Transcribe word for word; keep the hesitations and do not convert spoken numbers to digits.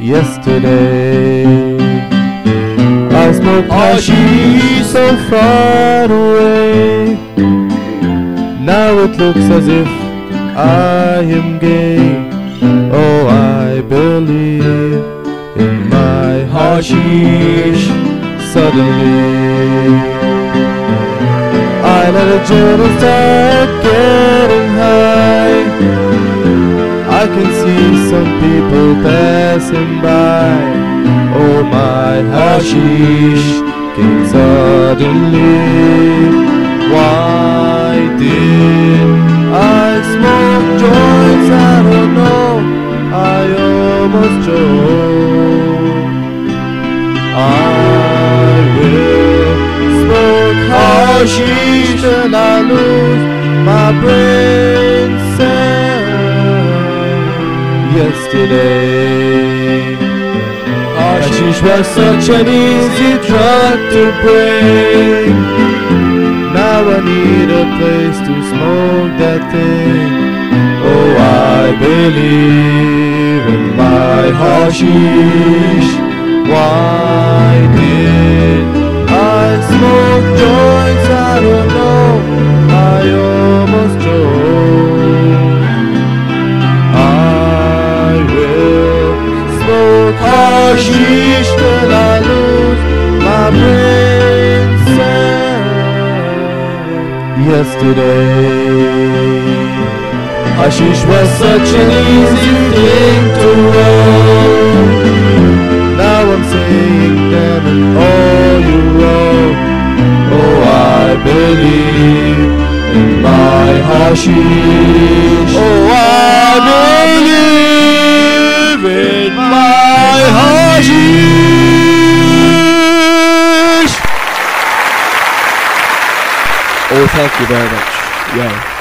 yesterday. I smoked hashish so far away. Now it looks as if I am gay. Oh, I believe in my hashish suddenly. I let a journal start getting high. I can see some people passing by. Oh, my hashish came suddenly. Why did I smoke joints? I don't know. I almost choked. I will smoke hashish till I lose my brain cell. Yesterday, hashish was such an easy drug to break. Now I need a place to smoke that thing. Oh, I believe in my hashish. Why did I smoke joints? I don't know. I almost choked. I will smoke hashish till I lose my brain cell. Yesterday, hashish was such an easy thing to roll. Now I'm saying, damn it, all you wrote. Oh, I believe in my hashish. Oh, I believe in my hashish. Oh, thank you very much. Yeah.